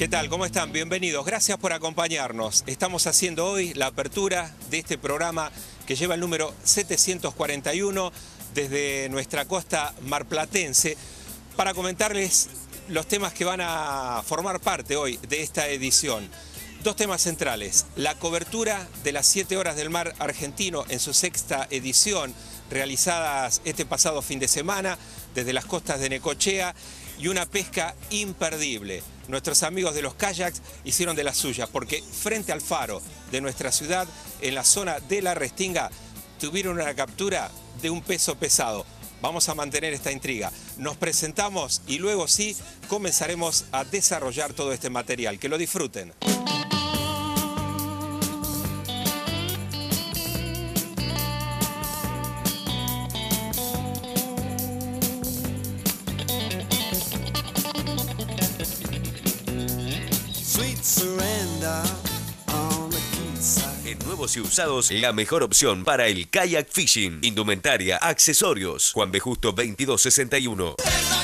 ¿Qué tal? ¿Cómo están? Bienvenidos. Gracias por acompañarnos. Estamos haciendo hoy la apertura de este programa que lleva el número 741 desde nuestra costa marplatense para comentarles los temas que van a formar parte hoy de esta edición. Dos temas centrales: la cobertura de las 7 horas del mar argentino en su sexta edición, realizadas este pasado fin de semana desde las costas de Necochea, y una pesca imperdible. Nuestros amigos de los kayaks hicieron de las suyas, porque frente al faro de nuestra ciudad, en la zona de la Restinga, tuvieron una captura de un peso pesado. Vamos a mantener esta intriga. Nos presentamos y luego sí comenzaremos a desarrollar todo este material. Que lo disfruten. En nuevos y usados, la mejor opción para el kayak fishing. Indumentaria, accesorios. Juan B. Justo 2261.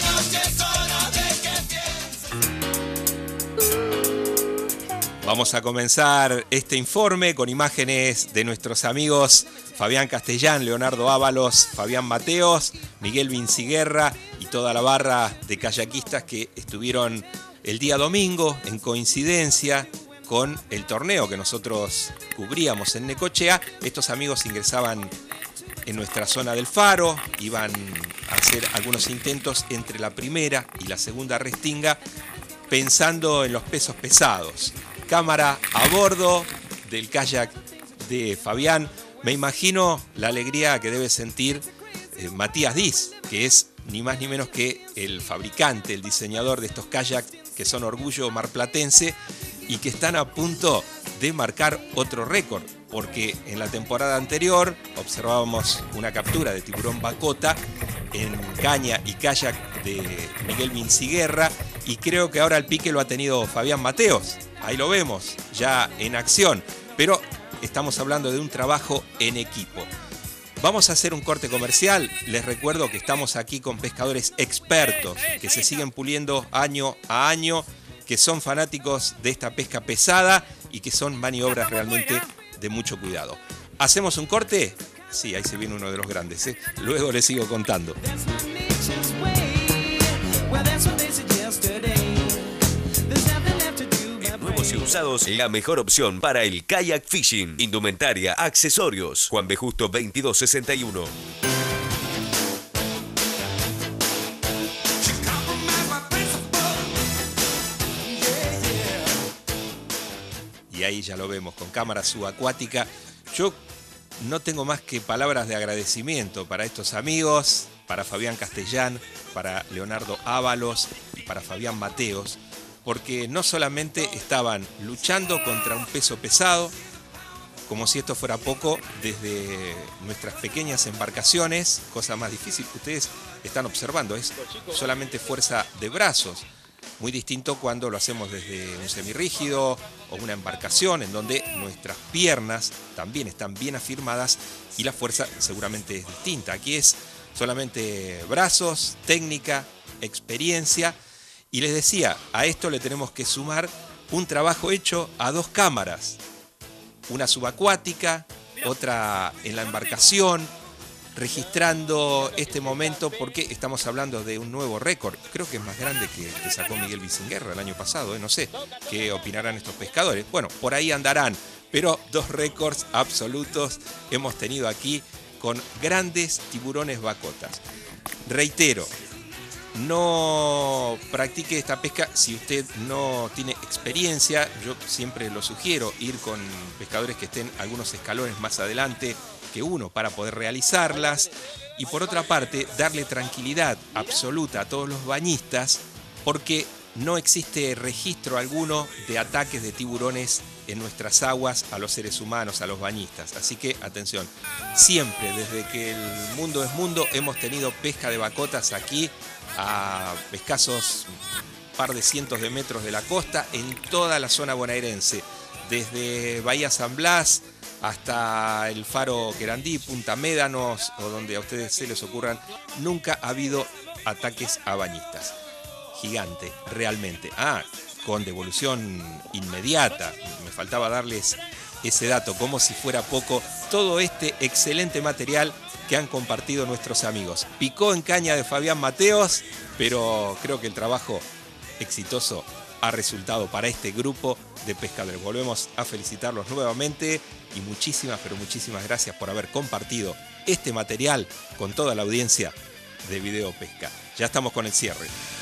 Vamos a comenzar este informe con imágenes de nuestros amigos Fabián Castellán, Leonardo Ábalos, Fabián Mateos, Miguel Vinciguerra y toda la barra de kayakistas que estuvieron el día domingo en coincidencia con el torneo que nosotros cubríamos en Necochea. Estos amigos ingresaban en nuestra zona del faro, iban a hacer algunos intentos entre la primera y la segunda restinga, pensando en los pesos pesados. Cámara a bordo del kayak de Fabián. Me imagino la alegría que debe sentir Matías Diz, que es ni más ni menos que el fabricante, el diseñador de estos kayaks que son orgullo marplatense y que están a punto de marcar otro récord, porque en la temporada anterior observábamos una captura de tiburón bacota en caña y kayak de Miguel Vinciguerra, y creo que ahora el pique lo ha tenido Fabián Mateos. Ahí lo vemos, ya en acción, pero estamos hablando de un trabajo en equipo. Vamos a hacer un corte comercial. Les recuerdo que estamos aquí con pescadores expertos que se siguen puliendo año a año, que son fanáticos de esta pesca pesada y que son maniobras realmente de mucho cuidado. ¿Hacemos un corte? Sí, ahí se viene uno de los grandes, ¿eh? Luego les sigo contando. Nuevos y usados, la mejor opción para el kayak fishing. Indumentaria, accesorios. Juan B. Justo 2261. Y ahí ya lo vemos con cámara subacuática. Yo no tengo más que palabras de agradecimiento para estos amigos, para Fabián Castellán, para Leonardo Ábalos y para Fabián Mateos, porque no solamente estaban luchando contra un peso pesado, como si esto fuera poco, desde nuestras pequeñas embarcaciones, cosa más difícil que ustedes están observando, es solamente fuerza de brazos. Muy distinto cuando lo hacemos desde un semirrígido o una embarcación en donde nuestras piernas también están bien afirmadas y la fuerza seguramente es distinta. Aquí es solamente brazos, técnica, experiencia. Y les decía, a esto le tenemos que sumar un trabajo hecho a dos cámaras. Una subacuática, otra en la embarcación, registrando este momento porque estamos hablando de un nuevo récord. Creo que es más grande que el que sacó Miguel Vinciguerra el año pasado, no sé qué opinarán estos pescadores. Bueno, por ahí andarán, pero dos récords absolutos hemos tenido aquí con grandes tiburones bacotas. Reitero, no practique esta pesca si usted no tiene experiencia. Yo siempre lo sugiero, ir con pescadores que estén algunos escalones más adelante que uno para poder realizarlas, y por otra parte darle tranquilidad absoluta a todos los bañistas, porque no existe registro alguno de ataques de tiburones en nuestras aguas a los seres humanos, a los bañistas. Así que atención, siempre desde que el mundo es mundo hemos tenido pesca de bacotas aquí a escasos par de cientos de metros de la costa en toda la zona bonaerense, desde Bahía San Blas hasta el Faro Querandí, Punta Médanos o donde a ustedes se les ocurran. Nunca ha habido ataques a bañistas. Gigante, realmente. con devolución inmediata. Me faltaba darles ese dato, como si fuera poco, todo este excelente material que han compartido nuestros amigos. Picó en caña de Fabián Mateos, pero creo que el trabajo exitoso ha resultado para este grupo de pescadores. Volvemos a felicitarlos nuevamente y muchísimas, pero muchísimas gracias por haber compartido este material con toda la audiencia de Video Pesca. Ya estamos con el cierre.